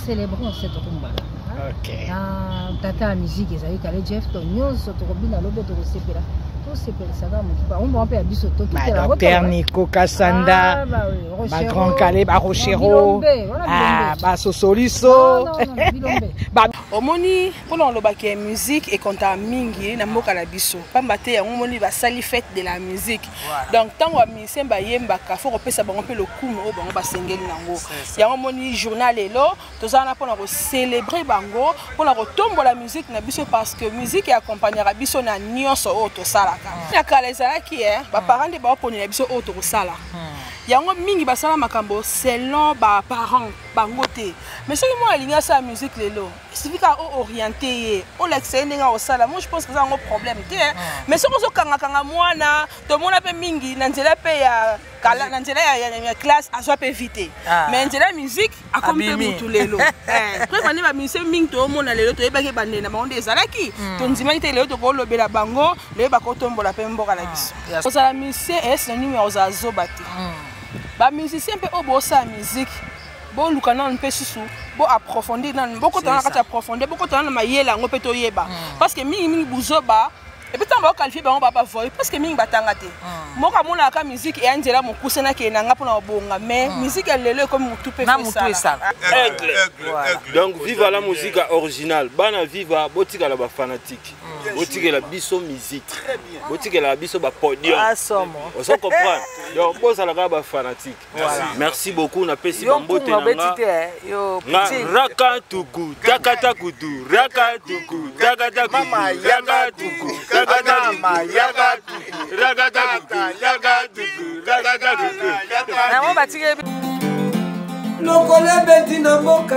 célébrons cette rumba. Ok. Tata la musique, ça y est, Kale Jeff, Tonyo, Sotorobina, Lobe, Torosepela. Tout c'est pour ça, on va faire du soto. Docteur Nico Kassanda, ma grand Caleb, Rochero, Sosoliso. Omoni, pendant le bac musique et quand à Mingi, na mboka la biso. Pas maté, on moni va sali fête de la musique. Donc tant qu'on mi semba yemba ka faut repérer ça on peut le coup au bango ba sengeli nango. Ya on moni journal elo, tous ana pour célébrer bango, pour la retomber la musique na biso parce que musique accompagnera biso na nyonso auto sala. Ya kala ezala ki ba parents de ba poni na biso auto sala. Yango mingi basala makambo selon ba parents bangote. Mais ce que moi aligner sa musique lelo, il suffit qu'à orienter, on l'excelle au sala. Moi je pense que ça a un problème. Mais ce que kanga moi na, tout le monde a mingi, n'anzela pe ya kala, n'anzela ya classe, à soit pe vite. Mais n'anzela musique a comme tout lelo. Après quand on musique mingi tout le monde a lelo, tout est bagé bandé na monde ezala ki. Ton dimanche lelo to ko lobela bango, le ba ko tombola pe mboka la biso. Parce que la musique est numéro za zobati. Ba musicien pe obosa musique. Bon lukana on peut sous bon approfondir dans beaucoup de temps à approfondir beaucoup de temps na mayela ngo peto yeba parce que mingi buzoba et puis tant ba qualifier ba on va pas voir parce que mingi batanga te moka mona ka musique et anjela mo kusena ke nanga pona bonga mais musique lelo comme tout peut faire ça. Donc vive la musique originale bana viva botika la ba fanatique botika la biso musique botika la biso ba podium on se comprend donc bosa la ba fanatique. Merci beaucoup na pesi bambote nanga rakatuku takatakutu rakatuku takatakutu mama yagatuku mama yagatuku rakatuku yagatuku rakatuku na mo batike lokole beti na mboka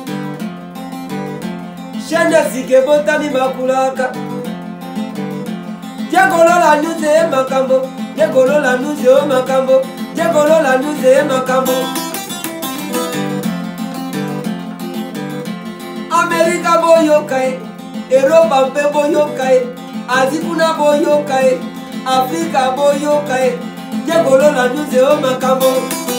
shanda sike botani makulaka Diagolola nuze makambo Diagolola nuze makambo Diagolola nuze makambo America boyokai Europa mpe boyokai Azikuna boyokai Afrika boyokai Diagolola nuze makambo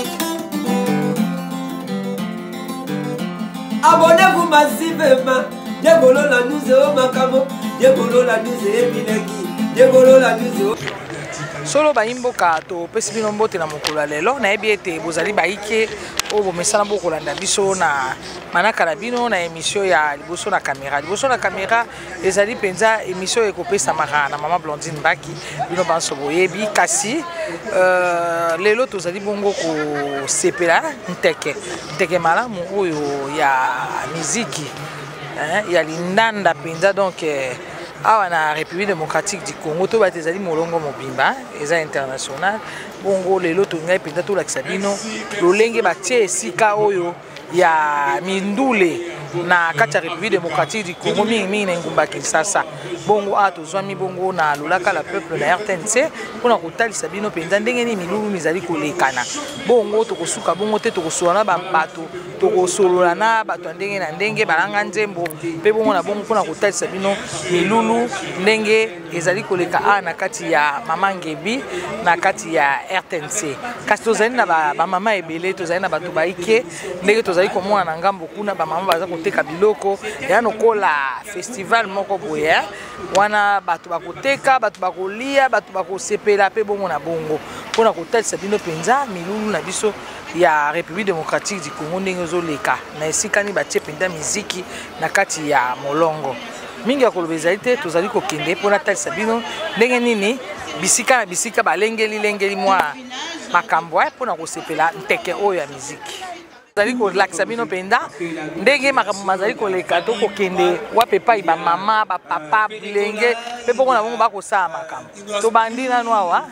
Abonnez-vous massivement Diagolola nuze makambo Diagolola nuze bileki Diagolola nuze solo baimboka to pesi bino mbote na mokolo lelo na yebi ete bozali baike o bomesana bokolanda biso na manaka na bino na émission ya liboso na caméra ezali penza émission ekopesa maka na mama Blondine Baki bino banso boyebi kasi lelo tozali bongo ko sepela nteke malamu oyo ya muziki ya lindanda penza donc awa na République démocratique du Congo to batezali molongo mobimba eza international bongo lelo to ngai penda to lakisa bino lolenge batie esika oyo ya mindule na kati ya République démocratique du Congo mingi na ngumba Kinshasa bongo atozwami bongo na lolaka la peuple na RTNC pona kotalisa bino penda ndenge ni milulu mizali kolekana bongo tokosuka bongo te tokosolana bampato tokosolola na bato ndenge na ndenge balanga nzembo pe bongo na bongo pona kotalisa bino milulu ndenge ezali koleka na kati ya Mama Ngebi na kati ya RTNC kasi tozali na ba mama ebele tozali na bato baike ndenge tozali komona na ngambo kuna ba mama baza koteka biloko ya nokola festival moko boye wana bato bakoteka bato bakolia bato bakosepela pe bongo na bongo pona kotalisa bino penza milulu na biso ya République démocratique du Congo ndenge zoleka na esika ni batie penda muziki na kati ya molongo mingi ya koloba ezali te tozali kokende mpona talisa bino ndenge nini bisika na bisika balengeli mwa makambo mpona kosepela nteke oyo ya muziki tozali kolakisa bino penda ndenge makambo mazali koleka to kokende wape epai bamama bapapa bilenge mpe bongo na bongo bakosala makambo tobandi nano awa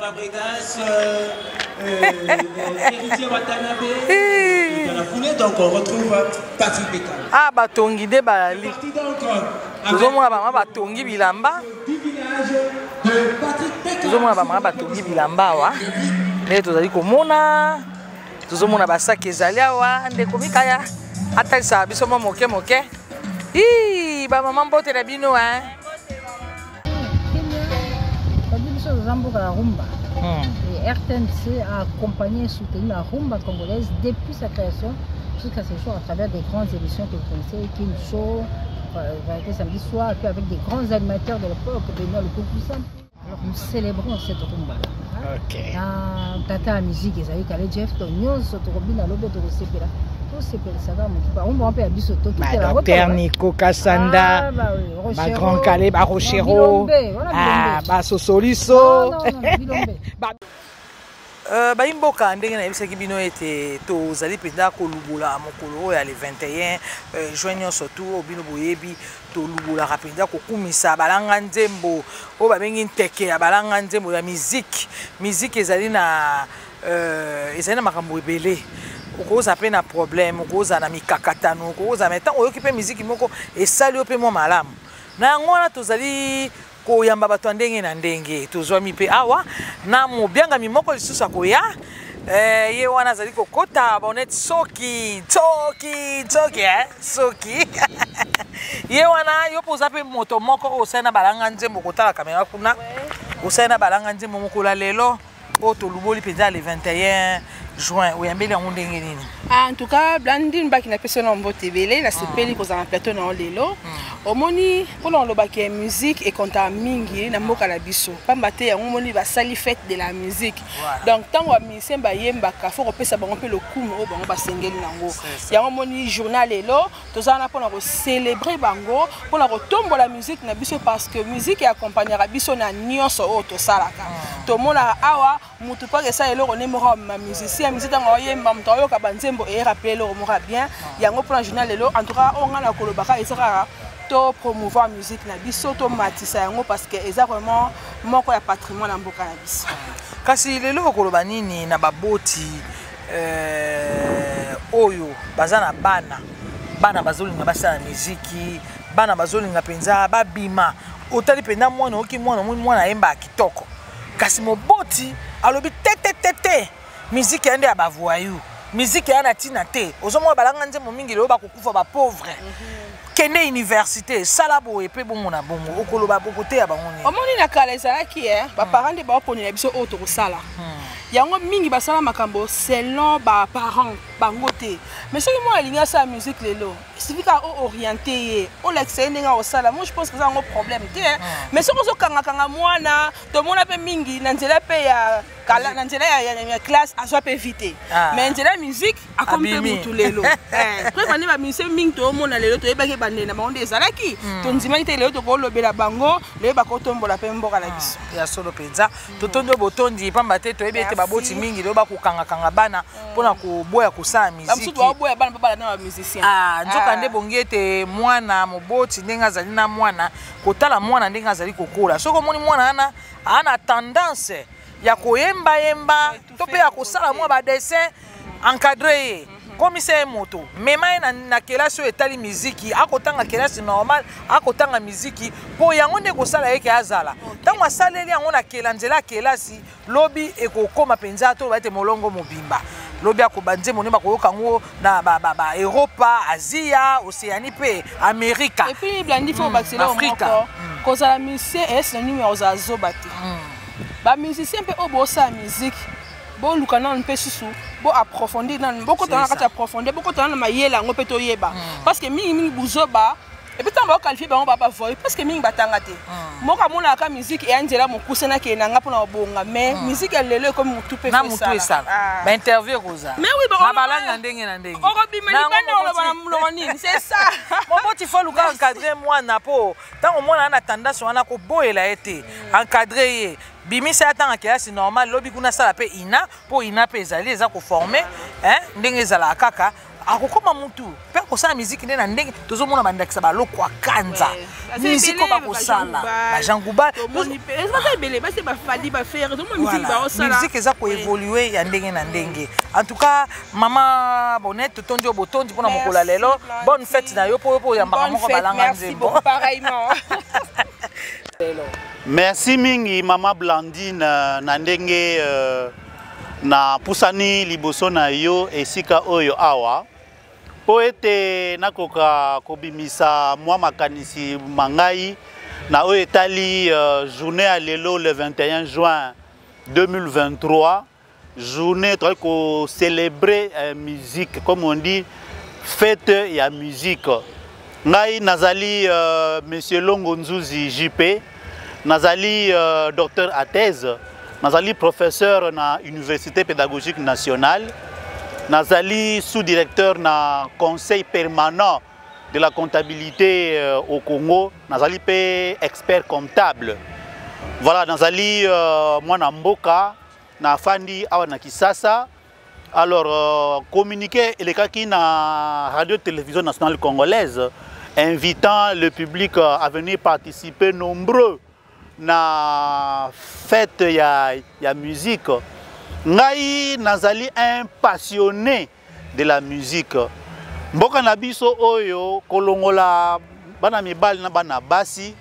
batongi nde balali tozomona bamama batongi bilamba awa nde tozali komona tozomona basaki ezali awa ndeko mikaya atalisa biso mwa moke bamama mbote na bino RTNC a accompagné et soutenu la rumba congolaise depuis sa création Jusqu'à ce jour, à travers des grandes émissions que vous connaissez, King Show, Variété Samedi Soir, et puis avec des grands animateurs de l'époque, Benoît le Poussant. Alors nous célébrons cette rumba. Ok. Tata la musique, ils avaient calé Jeff Tonyon, Sotorobina, Lobe, Torosepela. Tout c'est pour ça, on va un peu à Bisoto. Docteur Nico Kassanda, ma grand Calais, Rochero, Sosoliso. Baimboka ndenge na yebisaki bino ete tozali mpenza kolubula mokolo oyo ya le 21 juin nyonso tu oyo bino boyebi tolubulaka mpenza kokumisa balanga nzembo oyo babengi nteke ya balanga nzembo ya miziki ezali na makambo ebele okoza mpe na problème okoza na mikakatano okoza na ntango oyoki mpe miziki moko esali yo mpe mwa malamu na yango wana tozali koyamba bato ya ndenge na ndenge tozwami mpe awa na mobiangami moko lisusu akoya ye wana azali kokota baoneti soki ye wana yo mpo oza mpe moto moko osali na balanga nzembo kotala kamera kuna osali na balanga nzembo mokolo lelo oyo toluboli mpenza le 21 juin oyambeli yango ndenge nini? En tout cas, Blandine baki na personne en vote belé, la sepeli ko za plateau na lelo. Omoni pour on lobaki musique et konta mingi na mboka la biso. Pambate ya omoni ba sali fête de la musique. Donc tant wa musicien ba yemba ka faut repesa bango pe le kumu o bango ba sengeli nango. Ya omoni journal lelo, tozana pour na célébrer bango, pour na retomber la musique na biso parce que musique accompagnera biso na nyonso o to salaka. To mona awa mutu pa que ça lelo on aimera ma musicien musique ngo yemba mto yo ka banzembo et rappeler le mora bien yango pour un journal lelo en tout cas on a la kolobaka ezaka to promouvoir musique na biso to matisa yango parce que eza vraiment moko ya patrimoine na mboka na biso kasi lelo koloba nini na baboti oyo bazana bana bazolinga basala muziki bana bazolinga penza babima otali penda mwana oki mwana yemba kitoko kasi moboti alobi tete musique yande ya bavoyou musique yana tina te ozomwa balanga nzembo mingi lelo bakokufa ba pauvre kene université sala boye pe bongo na bongo okoloba bokote ya bango ni omoni na kala ezalaki ba parents de ba poni na biso auto kosala yango mingi basala makambo selon ba parents bango te mais soki moi alinga sa musique lelo suffit ka orienter on l'excelle nga osala moi je pense que ça a un problème te mais soki zo kanga mwana to mona pe mingi na nzela pe ya kala na nzela ya classe azwa pe vite mais nzela musique akompe mutu lelo préféré ba musicien mingi to mona lelo to yebaki bande na bango ezalaki to nzimaki te lelo to ko lobela bango lelo bakotombola pe mboka na biso ya solo penza to tondo botondi pamba te to yebete baboti mingi lelo bakokanga bana pona ko boya kosala musique amsutu wa boya bana papa na ba musicien nzoka nde bongete mwana moboti ndenge azali na mwana kotala mwana ndenge azali kokola soko omoni mwana ana tendance ya koyemba to pe ya kosala mwa ba dessin encadré comme c'est moto mema na kelasi etali muziki akotanga kelasi normal akotanga muziki po yango nde kosala yeke azala tango asaleli yango na kelanzela kelasi lobi ekokoma penza to baite molongo mobimba lobi akobanze moni bakoyoka ngo na ba Europa Asia Océanie pe Amerika et puis blandi faut baxela Afrika cause la musicien est le numéro za zobate ba musicien pe obosa musique bon lukana on peut susu bon approfondir dans beaucoup de temps approfondir beaucoup de temps mayela ngo pe to yeba parce que mingi buzoba et puis tant ba qualifier ba on va pas voir parce que mingi batanga te moka mona ka musique et anjela mokusena ke nanga pona bonga mais musique lelo comme mutu pe na mutu esala ba interview koza mais oui ba balanga ndenge na ndenge okobima ni bana on ba mloni c'est ça momo ti faut luka encadrer mwana po tant mona na tendance wana ko boyela ete encadrer ye bimisa atanga kelasi normal lobi kuna sala pe ina po ina pe ezali eza ko former ndenge ezala kaka akokoma mutu pe kosala musique nde na ndenge tozomona bandakisa baloko akanza musique bakosala bajanguba musique eza koévoluer ya ndenge na ndenge en tout cas mama Bonette tondi yo botondi mpona mokolo lelo bonne fête na yo po yambaka moko balanga nzembo merci mingi mama Blandine na ndenge na pusani liboso na yo esika oyo awa po ete nakoka kobimisa mwa makanisi mangai na oyo etali journée à lelo le 21 juin 2023 journée ko célébrer musique comme on dit fête ya musique. Ngai nazali monsieur Longo Nzuzi JP, nazali docteur à thèse, nazali professeur na Université pédagogique nationale, nazali sous-directeur na conseil permanent de la comptabilité au Congo, nazali pe expert comptable. Voilà, nazali mwana mboka na fandi awa na Kisasa. Alors communiquer elekaki na radio-télévision nationale congolaise, invitant le public à venir participer nombreux na fête ya musique. Ngai nazali un passionné de la musique. Mboka na biso oyo kolongola bana mibali na bana basi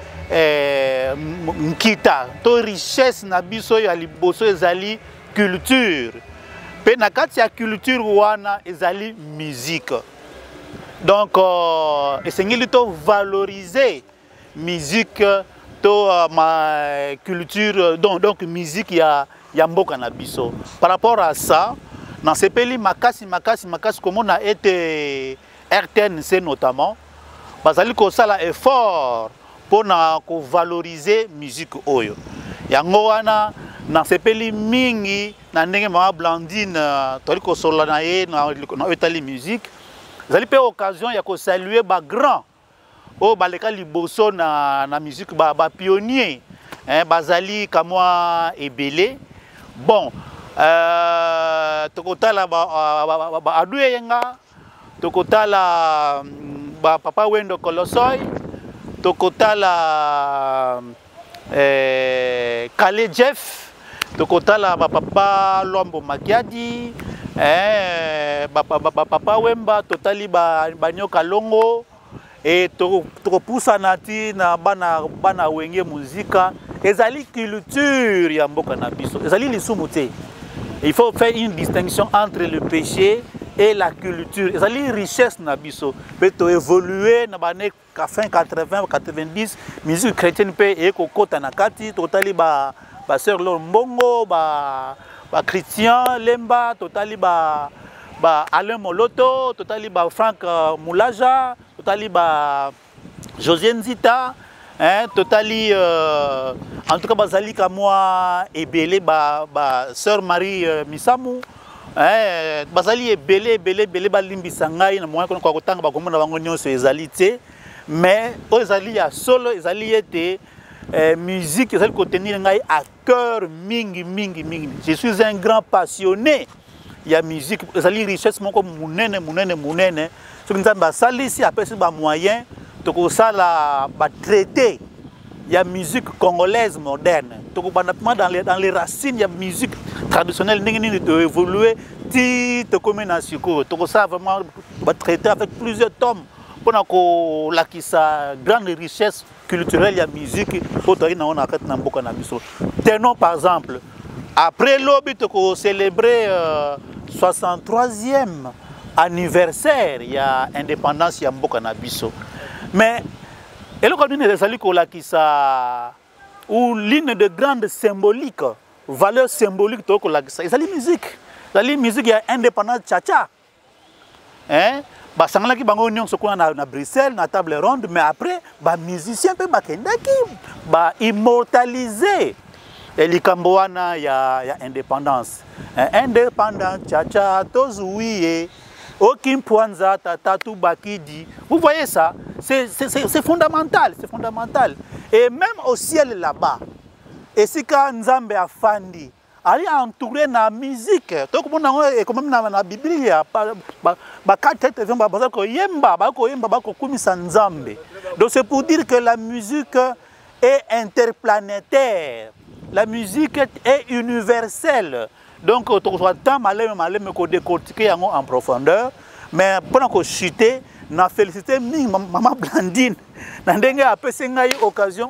nkita to richesse na biso ya liboso ezali culture. Pe na kati ya culture wana ezali musique. Donc esengeli to valoriser musique to ma culture donc musique ya mboka na biso. Par rapport à ça, dans ces pays makasi comme on a été RTNC notamment, bazali ko sala effort pour na ko valoriser musique oyo. Yango wana na ces pays mingi na ndenge mama Blandine tori ko sola na ye na etali musique. Zali pe occasion ya ko saluer ba grand o baleka liboso na musique ba pionnier bazali kamwa ebele. Bon, tokotala ba adouye yenga, tokotala ba papa Wendo Kolosoy, tokotala Kale Jeff, tokotala ba papa Lombo Makiadi, ba papa Wemba totali ba Nyoka Longo, et tokopusa nati na bana wenge muzika. Ezali culture ya mboka na biso. Ezali lisumu te. Il faut faire une distinction entre le péché et la culture. Ezali richesse na biso. Peut évoluer na bane fin 80 90 musique chrétienne pe e kokota na kati totali ba sœur Lor Mbongo ba Christian Lemba totali ba Alain Moloto totali ba Frank Moulaja totali ba José Nzita. Totali en tout cas bazali ka moi ebele ba sœur Marie Misamu bazali ebele ba limbisa ngai na moyen ko kotanga ba komona bango nyonso ezali te mais ezali ya solo ezali ete musique ezali ko tenir ngai à cœur mingi. Je suis un grand passionné ya musique ezali richesse moko munene ce que nzamba salisi apesi ba moyen tokosala ba traité ya musique congolaise moderne tokobana dans les racines ya musique traditionnelle nini de évoluer ti tokomena siko tokosala vraiment ba traité avec plusieurs tomes pour ko lakisa grande richesse culturelle ya musique otori na ona kat na mboka na biso. Tenons par exemple après lobi toko célébrer 63e anniversaire ya indépendance ya mboka na biso. Mais elle a ou l'une de grandes symboliques, valeurs symboliques, c'est la musique. La musique est indépendante tcha-tcha. Ça qui na Bruxelles, na table ronde, mais après, les musiciens peuvent immortaliser les Camboana ya indépendance. Indépendant tcha-tcha, tozouye. Aucun Pwanza, Tatu Bakidi. Vous voyez ça? C'est fondamental, c'est fondamental. Et même au ciel là-bas, et si quand Nzambe a fandi, elle est entourée de la musique. Donc, on a comme dans la Bible, il y a donc c'est pour dire que la musique est interplanétaire. La musique est universelle. Donc, on doit décortiquer en profondeur. Mais pour chuter, on a félicité Maman Blandine. On a eu l'occasion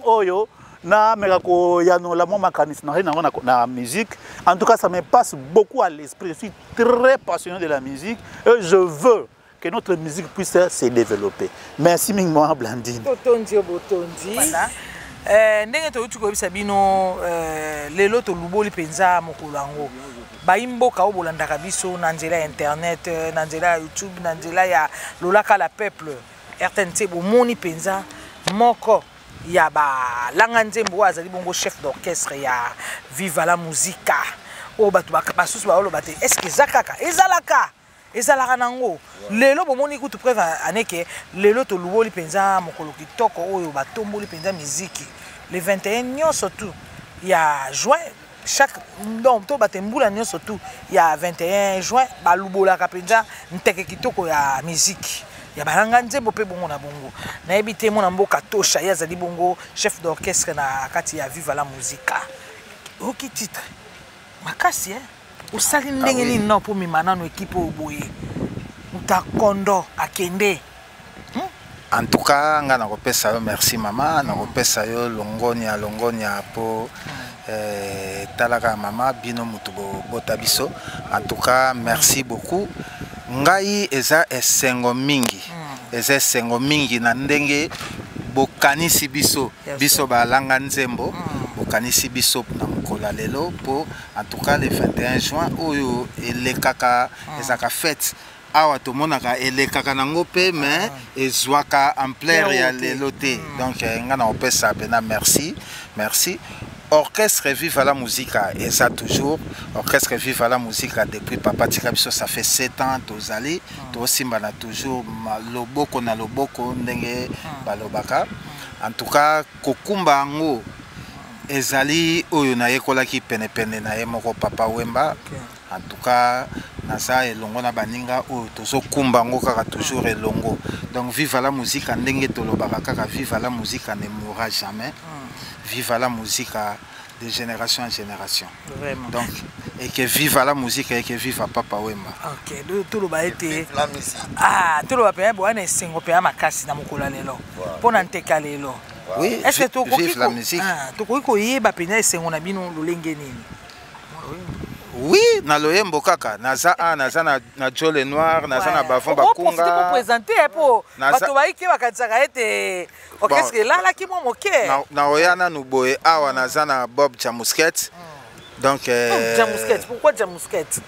la musique. En tout cas, ça me passe beaucoup à l'esprit. Je suis très passionné de la musique. Et je veux que notre musique puisse se développer. Merci Maman Blandine. Voilà. ndenge toyuti koyebisa bino lelo toluboli mpenza mokolo yango bayimboka oyo bolandaka biso na nzela ya internet na nzela ya YouTube na nzela ya lolaka la peuple RTNC bomoni mpenza moko ya balanga nzembo oyo azali bongo chef d'orchestre ya Viva la Musica oyo bato basusu baoloba te estce eza kaka ezalaka nango lelo bomoni kutu preuve aneke lelo toluboli mpenza mokolo kitoko oyo batomboli mpenza miziki le 21 nyonso tu ya juin chaque donc to batembula nyonso tu ya 21 juin balubolaka mpenza nteke kitoko ya miziki ya balanga nzembo pe bongo na bongo nayebi te mona mboka tosha ye azali bongo chef d'orchestre na kati ya Viva la Musica oki titre makasi usali ndenge nini na po mimanano ekipe oboye utakondo akende en tout cas nga nakopesa yo merci mama nakopesa yo longonia po talaka mama bino mutu bota biso en tout cas merci beaucoup ngai eza esengo mingi na ndenge bokanisi biso balanga nzembo bokanisi biso na mokolo lelo po en tout cas le 21 juin oyo elekaka ezaka fête awa tomonaka elekaka nango pe mais ezwaka ampleur ya lelo te donc nga na opesa pena merci Orchestre Viva la Musica et ça toujours Orchestre Viva la Musica depuis Papa Tika biso ça fait 7 ans tozali tosimba na toujours loboko na loboko ndenge balobaka en tout cas kokumba ngo ezali oyo na yekolaki pene na ye moko Papa Wemba en tout cas naza elongo na baninga oyo tozokumba ngo kaka toujours elongo donc Viva la Musica ndenge tolobaka kaka Viva la Musica ne mourra jamais. Viva la Musica de génération en génération. Vraiment. Donc, et que viva la musique et que viva Papa Wemba. Ok, tout le bail était. Ah, tout le bail, bon, on est cinq pays à ma casse dans mon colalelo. Pour n'entendre lelo. Oui. Est-ce que tu vive la musique? Ah, tu crois que y est bapena c'est on a bien le lengeni. Oui, na loyembo kaka, naza na Jole Noir, naza na Bavon Bakunga. Pour présenter pour bato baiki bakatsaka ete orchestre là qui mo moke. Na oyana nuboye awa naza na Bob Jamusket. Donc Jamusket, pourquoi Jamusket?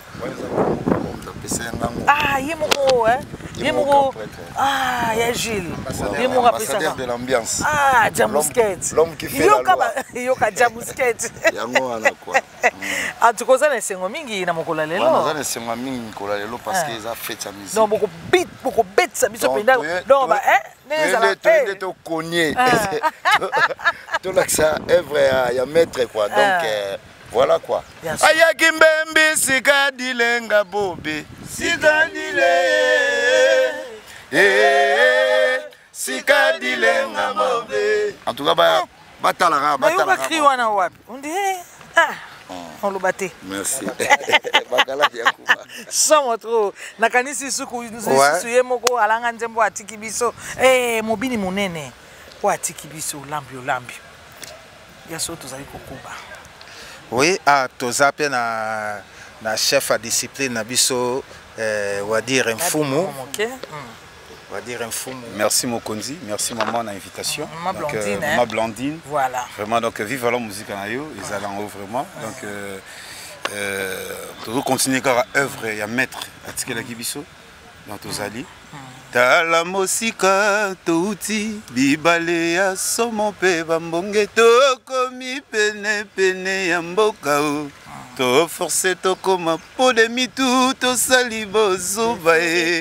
Ah, yemoko Yemoko. Ah, ya Gilles. Yemoko ambassadeur de l'ambiance. Ah, Jamusket. L'homme qui fait la loi. Yoka Jamusket. Yango ana quoi. Ah, tu causes sengo mingi na mokolo lelo. Na za sengo mingi mokolo lelo parce que ça fait sa musique. Non, beaucoup bit ça biso penda. Non ba neza to konye. To l'axa œuvre ya maître quoi. Donc voilà quoi. Ayaki mbembi sikadilenga bobe. Sikadile. Sikadilenga bobe. En tout cas batalaka. Yoka kriwana wapi? On dit on le battait. Merci. Sans trop. Nakanisi suku suye moko alanga nzembo atiki biso. Mobini munene. Po atiki biso lambi. Ya so tozali kokuba. Oui, tozape na chef à discipline na biso Wadir Mfumu. OK. Wadir Mfumu. Merci Mokonzi, merci maman na invitation. Ma Blandine. Voilà. Vraiment donc vive la musique na yo, ils allaient en haut vraiment. Donc toujours continuer à œuvre et à mettre à tike la kibiso dans tozali. Tala mosika touti bibale ya somo pe bambonge to komi pene ya mboka o to forcer to koma po de mitu to salibo zuba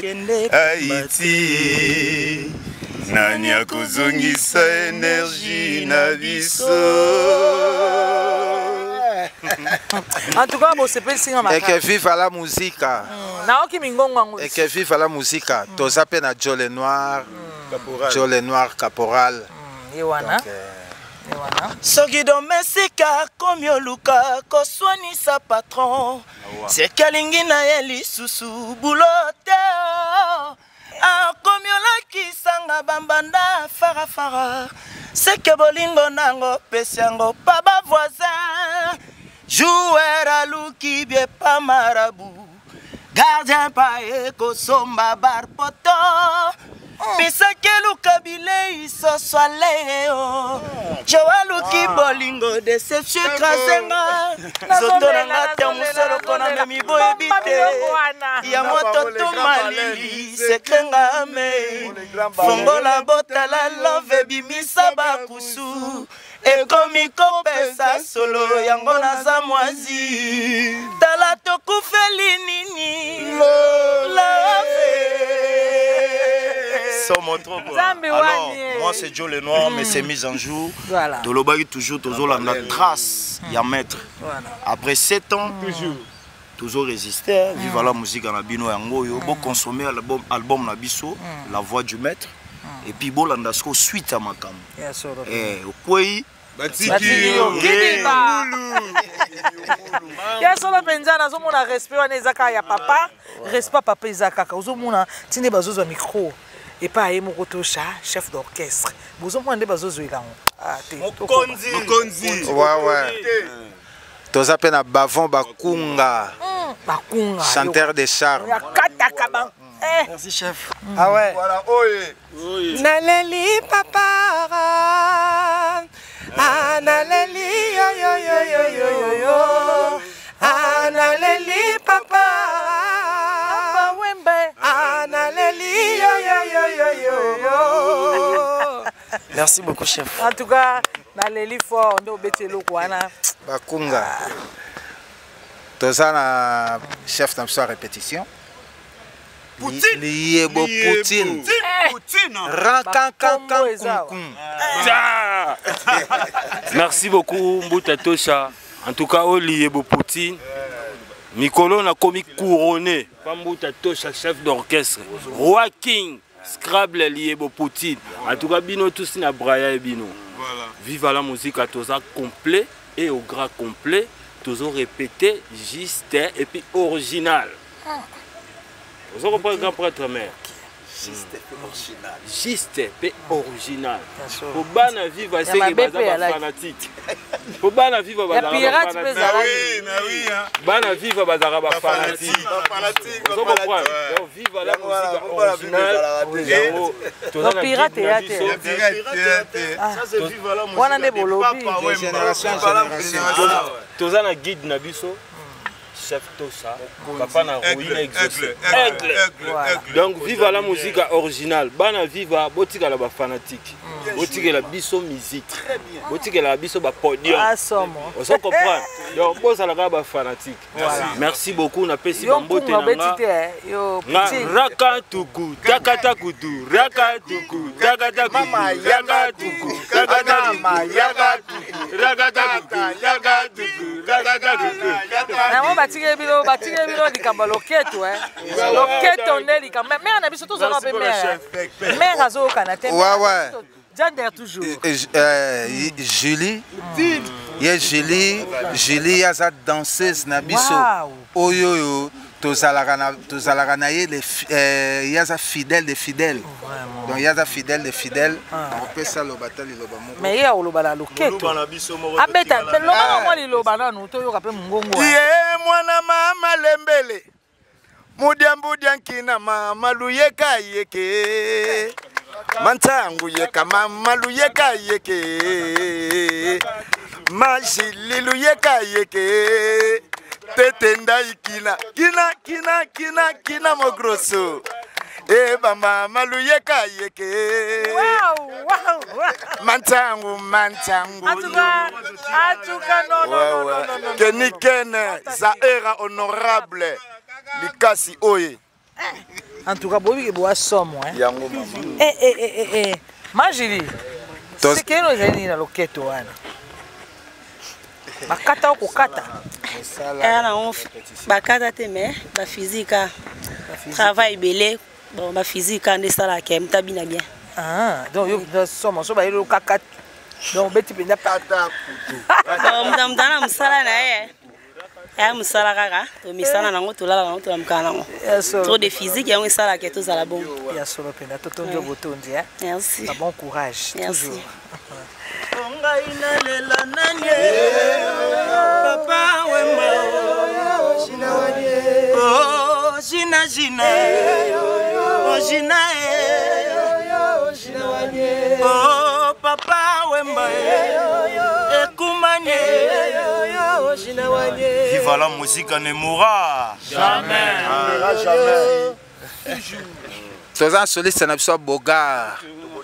Haïti nani akozongisa énergie na biso. En tout cas, c'est pas si on a. Et que vive la musique. Et que vive la musique. Tous appellent à Jole Noir, Jole Noir Caporal. Yewana. Soki domesika comme yoluka koswani sa patron. C'est kalingi na yeli susu boulotte. Ah comme yolaki sanga bambanda fara. C'est que bolingo nango pesiango baba voisin. Joueur à l'ouki bien pas marabout. Gardien pas éco somba barpoto. Pisakelu kabile isoswaleo Joaluki bolingo deception krasenga Zotona ngate musoro kona memi boye bite Ya moto tumalili sekrenga ame Fongola bota la love bimisa bakusu Ekomi kopesa solo yango na zamwazi Tala tokufeli nini Alors, moi c'est Joe Lenoir, mais c'est mis en jour. Tolobaki toujours, toujours la trace, y a maître. Après 7 ans, toujours résister. Vive la musique en abino yango yo. Bon consommer album Nabiso, La Voix du Maître. Et puis bon landasco suite à Makam. Et au Kwei. Ya solo penza na zomo na respect wana ezaka ya papa, respect papa ezaka ka ozomona tinde bazozo micro et pas yemo kotosha chef d'orchestre. Bozomona nde bazozo ilango. Ah te. Mokonzi. Ouais. Toza pe na Bavon Bakunga. Bakunga. Chanteur de charme. Ya kata kaban. Merci chef. Ah ouais. Voilà, oye. Naleli papa. Analeli yo yo yo yo yo yo yo. Analeli papa. Analeli yo yo yo yo yo yo. Merci beaucoup chef. En tout cas, naleli fort ndo betelo kwana. Bakunga. Tozana chef na sa répétition. Liebo Poutine. Merci beaucoup Mbuta Tosha. En tout cas, Liebo Poutine. Mikolo na komi couronné. Mbuta Tosha, chef d'orchestre. Roi King. Scrabble Liebo Poutine. En tout cas, Bino tous na Braya et Bino. Vive la musique à Toza complet et au gras complet. Tozo répété, juste et puis original. Vous comprenez grand prêtre mère. Juste et original. Pour bana vivre c'est que bazaba fanatique. Pour bana vivre bazaba fanatique. Oui. Bana vivre bazaba fanatique. Vous comprenez? Donc vivre la musique originale. Le pirate théâtre. Ça c'est vivre la musique. On a des bolobi. Génération. Toza na guide na biso. Chef Tosha, papa na ruine exaucé. Donc vive la musique originale. Bana viva botika la ba fanatique. Botika la biso musique. Botika la biso ba podium. On se comprend. Donc bosa la ba fanatique. Merci beaucoup na pesi bambote na nga. Rakatuku, takatakutu, rakatuku, takatakutu, rakatuku, takatakutu. Batige bilo likamba loketo loketo ne likamba mère na biso tous on appelle mère azo kanate ouais gender toujours Julie yaza danseuse na biso oyo tozalaka na ye yaza fidèle de fidèle donc yaza fidèle de fidèle on peut ça le batali loba moko mais ya oloba la loketo abeta loba mo liloba nanu to yoka pe mungongo ye mwana mama lembele mudiambudia nkina mama luyeka yeke mantangu yeka mama luyeka yeke majili yeka yeke tetenda ikina kina mo grosso bama maluyeka yeke mantangu atuka no kenikene za era honorable likasi oye en tout cas bobi ke boa somo yango majili c'est que nous zeni na loketo wana bakata okokata era on bakata te mais ba physique travail belé bon ba physique en sala ke mtabina bien donc yo somo so ba yelo kakata donc beti penda tata kutu mdamdana msala na ya musala kaka to misana nango to lala nango to mkana nango trop de physique yango sala ke to zala bon ya solo penda to tondio botondi merci bon courage toujours onga inalela nanye papa wema jina wadie oh jina oh jina papa wemba ekumani. Viva la musique ne mourra jamais. Toza soliste na biso Bogar.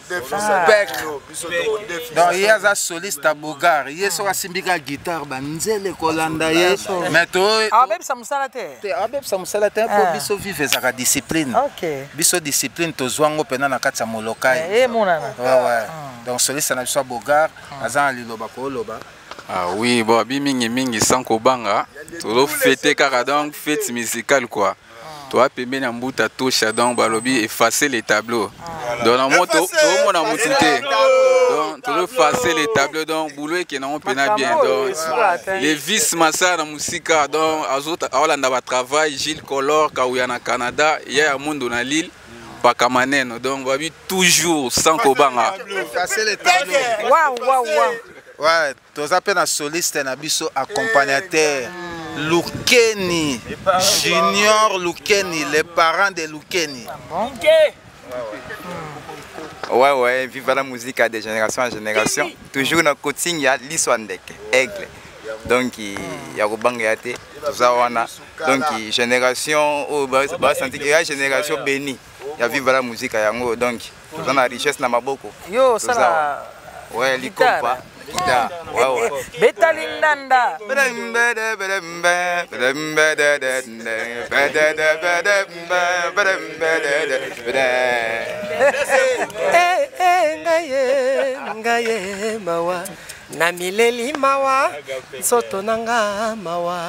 Donc il y a un soliste à Bogar. Il y a un simbika guitare banzele kolanda ye. Mais toi Abeb Samusala te. Abeb Samusala te pour biso vivre sa discipline. OK. Biso discipline tozwango pena na kati ya molokai. Monana. Ouais. Donc soliste na biso Bogar, azan liloba ko loba. Ah oui, bon, mingi sans kobanga. Tolo fêter kaka donc fête musicale quoi. Toi pembe na mbuta tosha donc balobi effacer les tableaux. Donc na moto on a monté. Donc tolo effacer les tableaux donc boulot qui na on pena bien donc les vis massa na musika donc azota Holanda ba travail Gilles Color kauya na Canada, il y a mundo na Lille. Pas kamaneno donc babi toujours sans kobanga. Effacer les tableaux. Waouh. Ouais, tous appels à soliste na biso accompagnateur Lukeni Junior Lukeni, les parents de Lukeni. Ouais, vive la musique de génération en génération. Toujours dans le coaching, il y a l'Iswandek, Aigle. Donc, il y a Robangate, donc génération, génération bénie. Il y a vive la musique à Yango, donc vous avez la richesse dans ma boko. Yo, ça là. Ouais, les compas. Ouais. Betalindanda. Ngaye mawa na mileli mawa soto nanga mawa.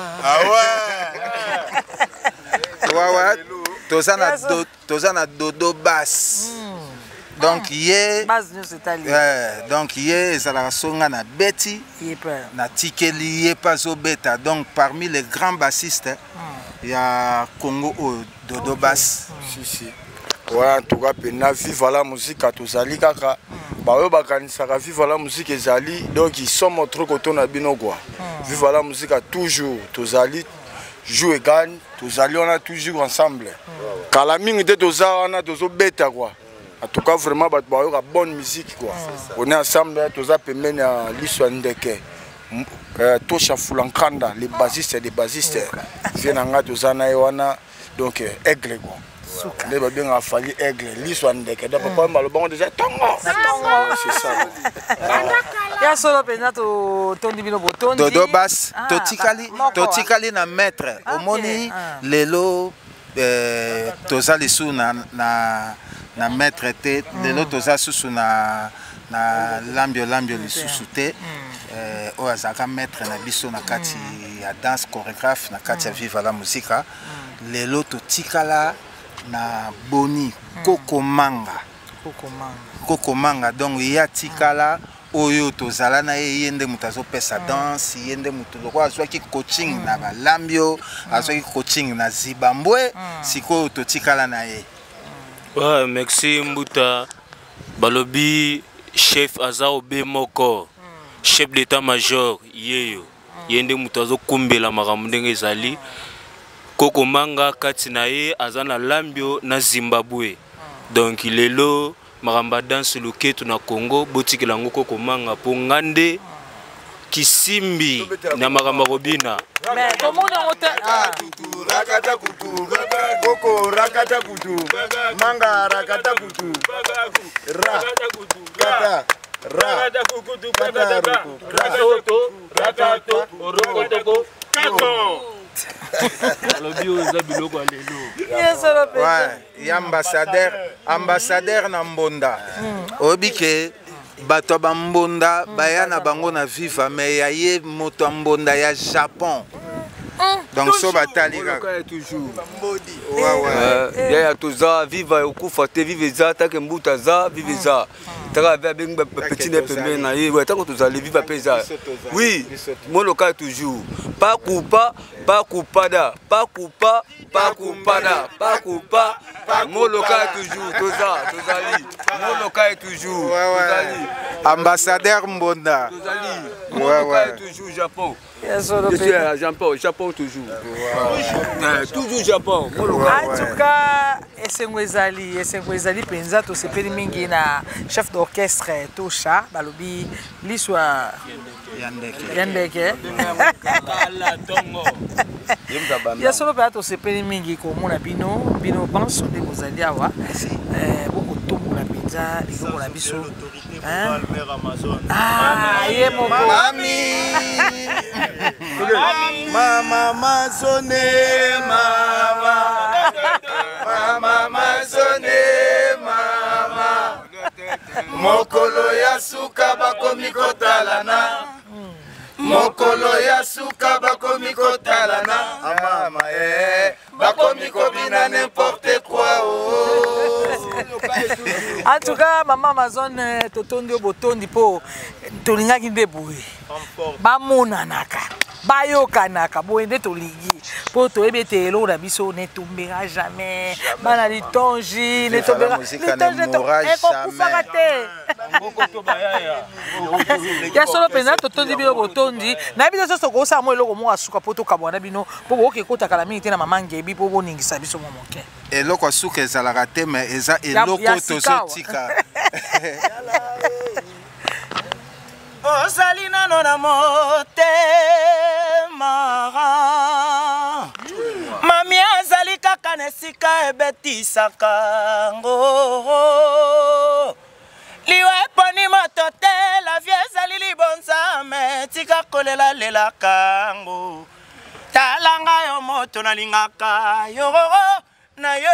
Ouais. Tozana dodo basse. Donc hier donc hier ça songa na beti na tikeli ye pas au beta. Donc parmi les grands bassistes il y a Congo dodo basse. Si. Ouais, en tout cas pena vive la musique à tozali kaka. Ba yo bakanisaka vive la musique ezali donc ils sont montré koto na bino quoi. Vive la musique à toujours tozali joue et gagne tozali on a toujours ensemble. Kala mingi de toza on a tozo beta quoi. En tout cas, vraiment, il y a une bonne musique. Quoi. On est ensemble, tous les pemene à l'Iswandeke, Tosha Fulankanda, les bassistes et les bassistes. Viennent en tous donc Aigle. Les babins ont fallu Aigle, l'Iswandeke. Donc, papa m'a le bon déjà Tongo. C'est ça. Il y a solo penato tondi bino botondi. Dodo bass, totikali na maître. Omoni lelo toza lisu na maître te lelo toza susu na lambio lisusu te oyo azalaka maître na biso na kati ya danse chorégraphe na kati ya vive la musique lelo totikala na boni kokomanga donc ya tikala oyo tozala na ye nde mutu azopesa danse ye nde mutu loko azwaki coaching na balambio azwaki coaching na zibambwe sikoyo totikala na ye. Ouais, merci Mbuta. Balobi chef Azao B Moko, chef d'état-major yeyo. Yende mutazo kumbela makambo ndenge ezali. Koko manga kati na ye azana lambio na Zimbabwe. Donc lelo maramba danse loketo na Congo botikela ngo koko manga po ngande kisimbi na makambo robina. Mais comment on rakata kutu koko rakata kutu manga rakata kutu rakata kutu rakato rokotoko kako. Ouais, ambassadeur na Mbonda. Obike bato ba Mbonda bayana bango na viva mais ya ye moto Mbonda ya Japon. Donc so batali toujours. Ouais. Ya toza viva okufa te vive za ta ke mbuta za vive za. Taka ba benga petit ne pembe na ye. Ouais, tant que toza le viva pesa. Oui, mon local toujours. Pas coupa, pas coupada, pas coupa, pas coupada, pas coupa. Mon local toujours tozali. Mon local toujours. Ambassadeur Mbonda. Toujours Japon. Je suis à Japon toujours. Toujours Japon. En tout cas, esengo ezali penza to sepeli mingi na chef d'orchestre Tosha balobi liswa Yandeke. Ya solo pa to sepeli mingi ko mona bino pense de bozali awa. Beaucoup tombo la pizza, biloko na biso. Ah, ye moko. Mama Amazone, Mama Amazone, Mama. Mokolo ya suka bakomi kotalana. Mokolo ya suka bakomi kotalana. Mama bakomi kobina n'importe quoi. En tout cas, maman Amazon totondi botondi po tolingaki nde boye. Bamonanaka. Bayokanaka boende toligi po toyebi ete elo na biso ne tombera jamais. Bana litongi ne tombera. Ekokufaka te. Ya solo penza totondi bino botondi. Na biso so kosa mo eloko mo asuka po tokabwana bino po boke kota kala mingi te na mama ngebi po boningisa biso mo moke. Eloko asuka ezalaka te mais eza eloko tozotika. Ozali nano na motema. Mami azali kaka na esika ebetisaka ngo. Liwa eponi moto te, la vie ezali libonzame, tika kolela lela kango. Talanga yo moto na lingaka yo na ye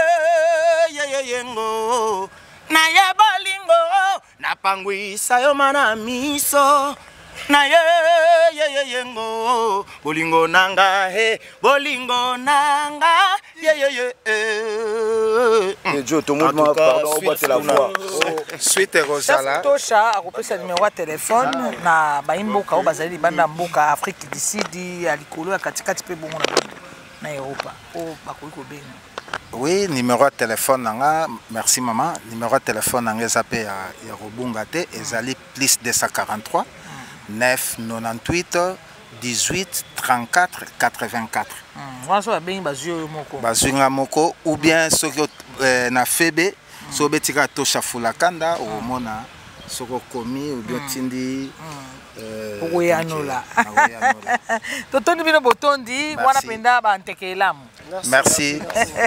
yengo. Na ye bolingo na pangwisa yo mana miso. Na ye yengo bolingo nanga bolingo nanga ye. Dieu tout le monde pardon battre la voix. Suite Rosala. Tosha akopesa numéro ya téléphone na baimboka o bazali banda mboka Afrique du Sud ya likolo ya katikati pe bongo na Europa. O bakoki kobenga. Oui, numéro de téléphone nanga, merci maman. Numéro de téléphone nanga zappé ya Robungate, ezali plus 243 998 18 34 84. Wanso bengi bazio moko. Bazinga moko ou bien soko na febe, so betika Tosha Fulakanda ou mona soko komi ou bien tindi Ogoyanola. Totondi bino botondi wana penda ba ntekelamu. Merci.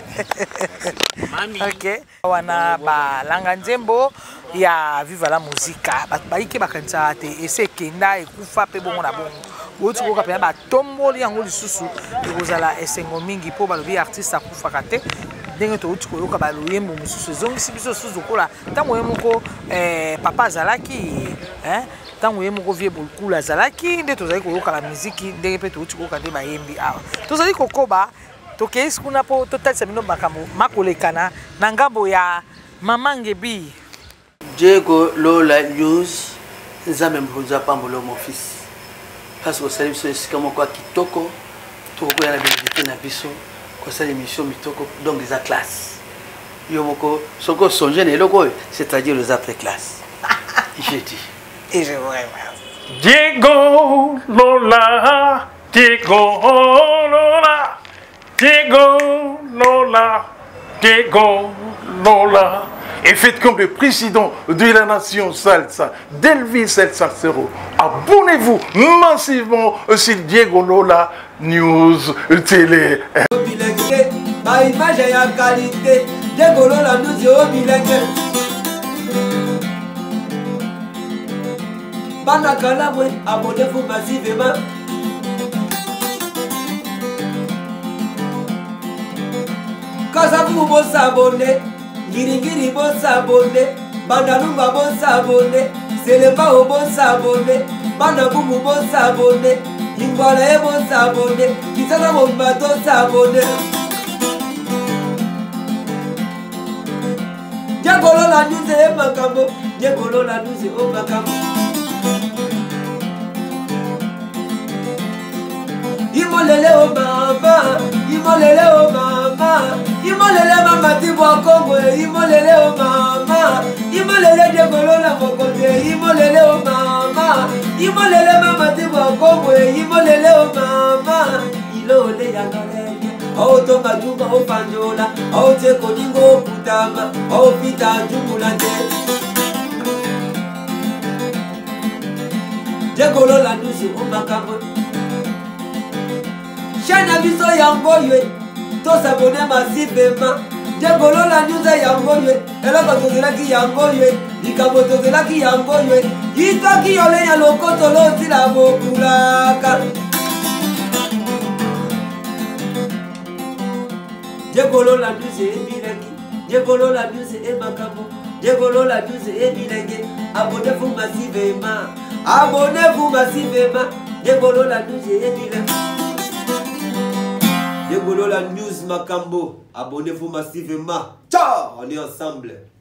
Ok. Wana ba langa nzembo ya Viva la Musica. Baike bakanisa te ese kenda ekufa pe bongo na bongo. Oti ko kapena ba tomboli yango lisusu ekozala esengo mingi po balobi artiste akufa kate. Ndenge to oti ko yoka ba loyembo mususu zongisi biso susu kola. Tango yemoko papa zalaki tango yemoko vie bolkula zalaki nde tozali koyoka la muziki ndenge pe to oti ko kande bayembi awa. Tozali kokoba tokeisi kuna po totalisa bino makambo makolekana na ngambo ya mama Ngebi. Diego Lola News nzambe mpunza pambolo mon fils. Parce que ça c'est esika moko kitoko tokoya na bénédicté na biso ko ça émission mitoko donc des classes. Yo moko soko songer na eloko c'est-à-dire les après classes. Je dis et je vous remercie. Diego Lola, Diego Lola. Diego Lola, Diego Lola. Et faites comme le président de la nation Salsa, Delvis El Salsero. Abonnez-vous massivement sur Diego Lola News Télé. Ma image est en qualité. Diego Lola News Télé. Banakalabwe, abonnez-vous massivement. Kazabu bon s'abonner, Giringiri bon s'abonner, Banalumba bon s'abonner, Seleba bon s'abonner, Banabumu bon s'abonner, Ingwale bon s'abonner, Kisana bon bateau s'abonner. Diego Lola News et Makambo, Diego Lola News et Makambo. Imolele o mama, imolele o mama, imolele mama tibwa Kongo, imolele o mama, imolele Diego Lola Mokote, imolele o mama, Imolele mama te bokomwe, imolele o mama, ilole ya nolele. O tonga junga o panjola, o te koningo putama, o pita jungulante. Jekolo la nusi o makambo. Shana biso yangoywe, to sabone masifema. Jekolo la nusi yangoywe, eloko tozelaki yangoywe, likabo tozelaki yangoywe. Itaki yole ya lokoto lo sila bokulaka. Jekolo la nusi e bilaki, jekolo la nusi e makambo, jekolo la nusi e bilenge. Abonnez-vous massivement, abonnez-vous massivement. Jekolo la nusi e bilenge. Jekolo la news makambo, abonnez-vous massivement. Ciao, on est ensemble.